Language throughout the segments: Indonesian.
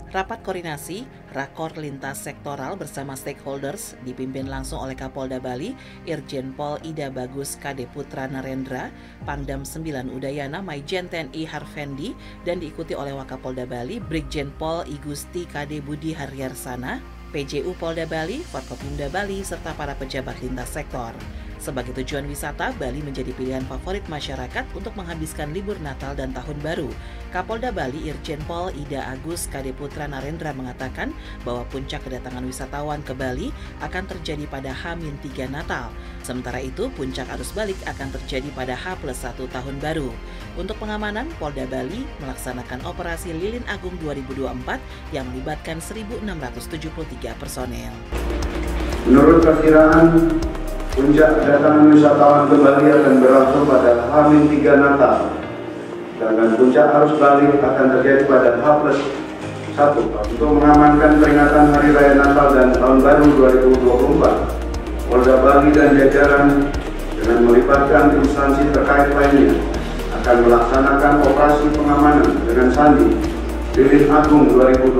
Rapat koordinasi Rakor Lintas Sektoral bersama stakeholders dipimpin langsung oleh Kapolda Bali, Irjen Pol Ida Bagus Kade Putra Narendra, Pangdam 9 Udayana Maijen TNI Harvendi, dan diikuti oleh Wakapolda Bali, Brigjen Pol Igusti Kade Budi Haryarsana, PJU Polda Bali, Forkopimda Bali, serta para pejabat lintas sektor. Sebagai tujuan wisata, Bali menjadi pilihan favorit masyarakat untuk menghabiskan libur Natal dan Tahun Baru. Kapolda Bali Irjen Pol Ida Agus Kade Putra Narendra mengatakan bahwa puncak kedatangan wisatawan ke Bali akan terjadi pada H-3 Natal. Sementara itu, puncak arus balik akan terjadi pada H+1 Tahun Baru. Untuk pengamanan, Polda Bali melaksanakan operasi Lilin Agung 2024 yang melibatkan 1.673 personel. Menurut perkiraan, puncak kedatangan wisatawan ke Bali akan berlangsung pada H-3 Natal, dan puncak arus balik akan terjadi pada H+1. Untuk mengamankan peringatan Hari Raya Natal dan Tahun Baru 2024, Polda Bali dan jajaran dengan melibatkan instansi terkait lainnya akan melaksanakan operasi pengamanan dengan sandi Lilin Agung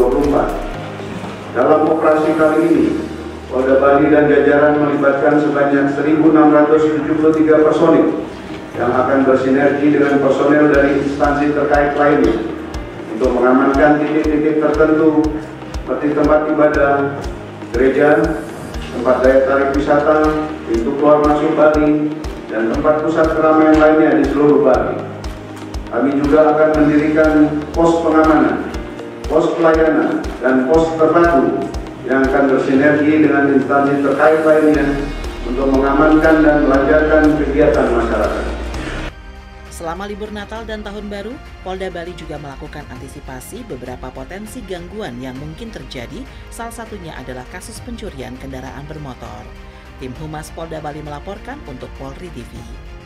2024. Dalam operasi kali ini, Polda Bali dan jajaran melibatkan sebanyak 1.673 personil yang akan bersinergi dengan personel dari instansi terkait lainnya untuk mengamankan titik-titik tertentu seperti tempat ibadah, gereja, tempat daya tarik wisata, pintu keluar masuk Bali, dan tempat pusat keramaian lainnya di seluruh Bali. Kami juga akan mendirikan pos pengamanan, pos pelayanan, dan pos terpadu yang akan bersinergi dengan instansi terkait lainnya untuk mengamankan dan melancarkan kegiatan masyarakat. Selama libur Natal dan Tahun Baru, Polda Bali juga melakukan antisipasi beberapa potensi gangguan yang mungkin terjadi, salah satunya adalah kasus pencurian kendaraan bermotor. Tim Humas Polda Bali melaporkan untuk Polri TV.